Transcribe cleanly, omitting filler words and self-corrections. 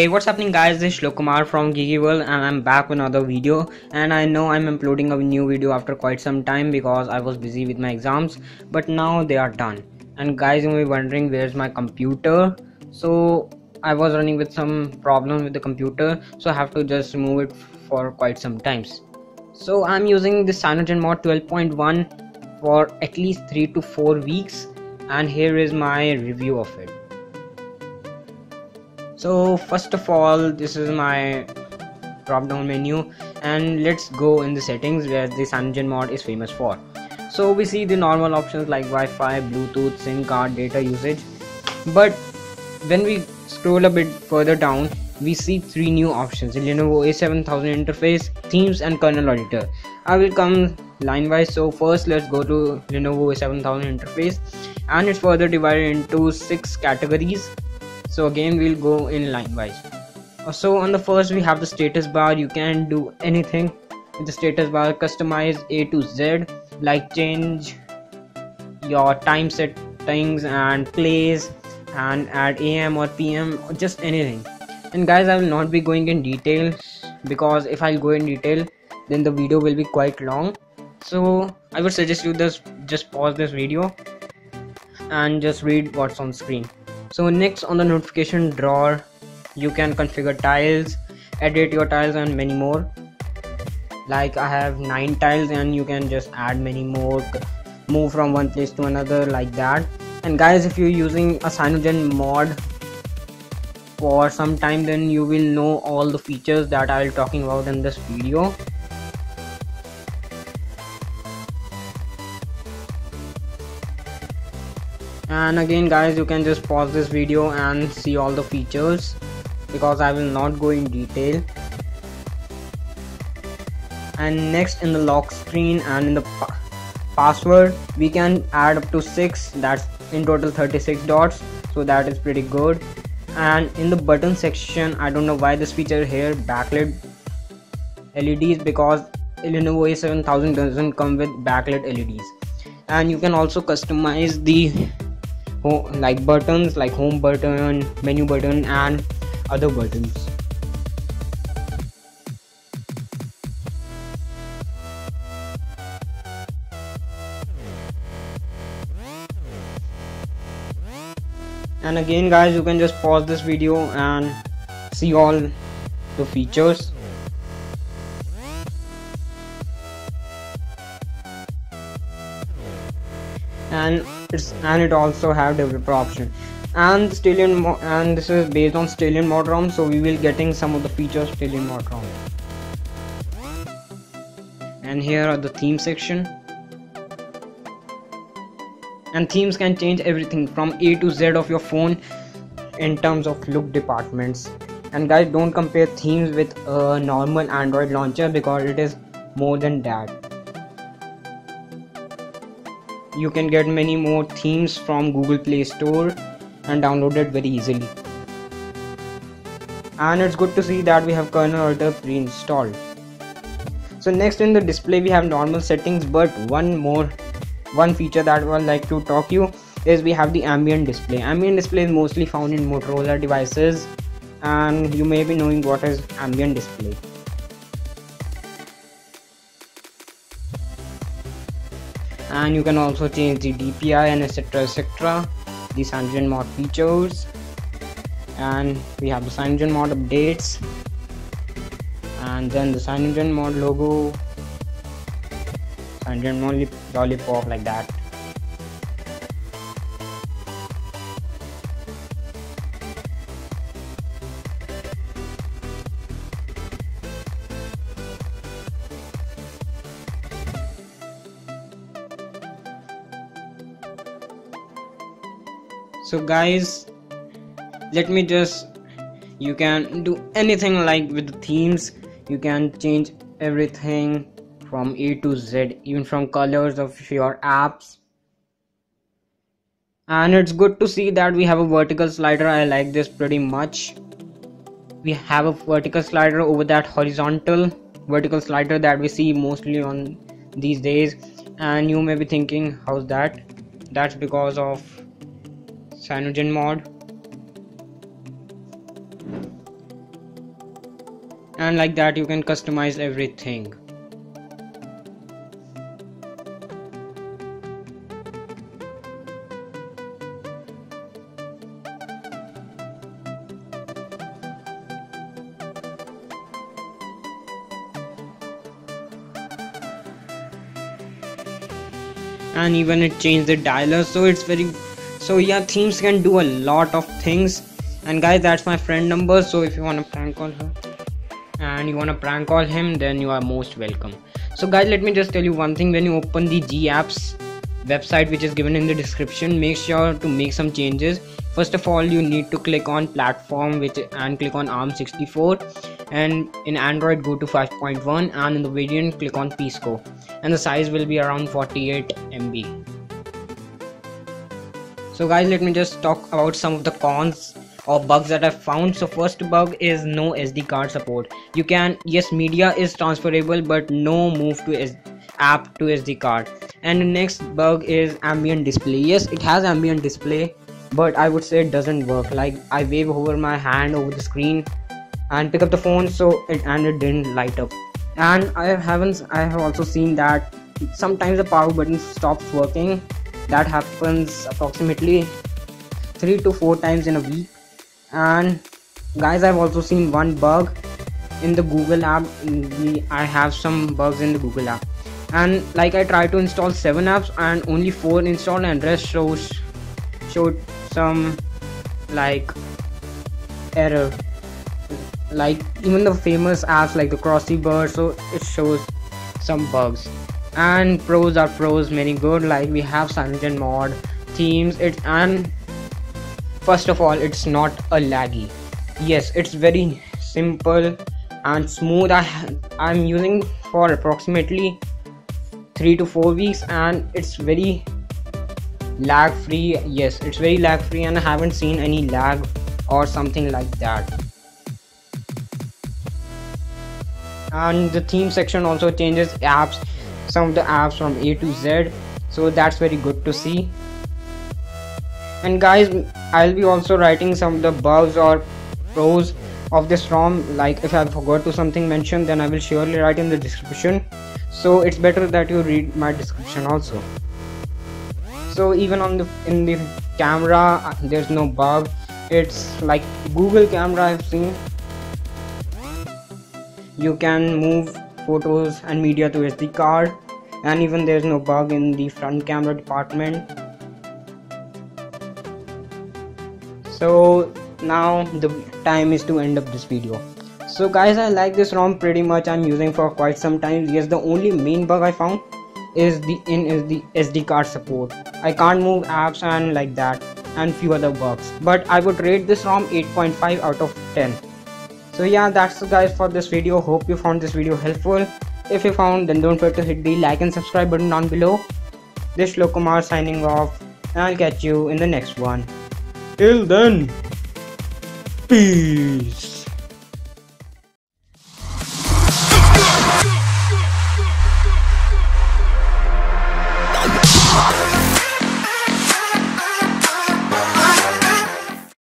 Hey, what's happening guys, this is Shlok Kumar from Geeky World and I'm back with another video. And I know I'm uploading a new video after quite some time because I was busy with my exams, but now they are done. And guys, you may be wondering where's my computer. So I was running with some problem with the computer, so I have to just remove it for quite some times. So I'm using the CyanogenMod 12.1 for at least 3 to 4 weeks, and here is my review of it. So first of all, this is my drop down menu, and let's go in the settings where the CyanogenMod is famous for. So we see the normal options like Wi-Fi, Bluetooth, SIM card, data usage, but when we scroll a bit further down, we see 3 new options: Lenovo A7000 interface, themes and kernel editor. I will come line wise. So first let's go to Lenovo A7000 interface, and it's further divided into 6 categories. So again we'll go in line wise. So on the first we have the status bar. You can do anything with the status bar, customize A to Z, like change your time settings and plays, and add AM or PM or just anything. And guys, I will not be going in detail because if I'll go in detail then the video will be quite long. So I would suggest you just pause this video and just read what's on screen. So next, on the notification drawer, you can configure tiles, edit your tiles and many more. Like I have 9 tiles and you can just add many more, move from one place to another like that. And guys, if you're using a CyanogenMod for some time, then you will know all the features that I'll talking about in this video. And again guys, you can just pause this video and see all the features because I will not go in detail. And next, in the lock screen and in the password, we can add up to 6, that's in total 36 dots, so that is pretty good. And in the button section, I don't know why this feature here, backlit LEDs, because Lenovo A7000 doesn't come with backlit LEDs. And you can also customize the like buttons like home button, menu button and other buttons. And again guys, you can just pause this video and see all the features. And it also have developer option, and and this is based on StalienMod ROM, so we will getting some of the features StalienMod ROM. And here are the theme section, and themes can change everything from A to Z of your phone in terms of look departments. And guys, don't compare themes with a normal Android launcher because it is more than that. You can get many more themes from Google Play Store and download it very easily. And it's good to see that we have kernel editor pre-installed. So next, in the display we have normal settings, but one feature that I would like to talk you is we have the ambient display. Ambient display is mostly found in Motorola devices, and you may be knowing what is ambient display. And you can also change the DPI and etc, the CyanogenMod features. And we have the CyanogenMod updates, and then the CyanogenMod logo, CyanogenMod lollipop, like that. So guys, let me you can do anything like with the themes. You can change everything from A to Z, even from colors of your apps. And it's good to see that we have a vertical slider. I like this pretty much. We have a vertical slider over that horizontal vertical slider that we see mostly on these days. And you may be thinking, how's that? That's because of CyanogenMod. and like that you can customize everything. And even it changed the dialer, so it's very, so yeah, themes can do a lot of things. And guys, that's my friend number, so if you want to prank call her and you want to prank call him, then you are most welcome. So guys, let me just tell you one thing. When you open the GApps website, which is given in the description, make sure to make some changes. First of all, you need to click on platform and click on ARM64, and in Android go to 5.1, and in the variant click on Pisco, and the size will be around 48 MB. So guys, let me just talk about some of the cons or bugs that I found. So first bug is no SD card support. You can, yes, media is transferable, but no move to app to SD card. And the next bug is ambient display. Yes, it has ambient display, but I would say it doesn't work. Like, I wave over my hand over the screen and pick up the phone, so it didn't light up. And I have also seen that sometimes the power button stops working. That happens approximately 3 to 4 times in a week. And guys, I've also seen one bug in the Google app. I have some bugs in the Google app, and like I tried to install 7 apps and only 4 installed, and rest showed some like error. Like even the famous apps like the Crossy Bird, so it shows some bugs. And pros are many good, like we have CyanogenMod, themes, and first of all, it's not a laggy. Yes, it's very simple and smooth. I'm using for approximately 3 to 4 weeks, and it's very lag free. Yes, it's very lag free, and I haven't seen any lag or something like that. And the theme section also changes apps, some of the apps from A to Z, so that's very good to see. And guys, I'll be also writing some of the bugs or pros of this ROM. Like if I forgot to something mention, then I will surely write in the description, so it's better that you read my description also. So even in the camera, there's no bug. It's like Google camera I've seen. You can move photos and media to SD card, and even there's no bug in the front camera department. So now the time is to end up this video. So guys, I like this ROM pretty much. I'm using for quite some time. Yes, the only main bug I found is the SD card support. I can't move apps and like that, and few other bugs, but I would rate this ROM 8.5 out of 10. So yeah, that's it guys for this video. Hope you found this video helpful. If you found, then don't forget to hit the like and subscribe button down below. This is Shlok Kumar signing off, and I'll catch you in the next one. Till then, peace.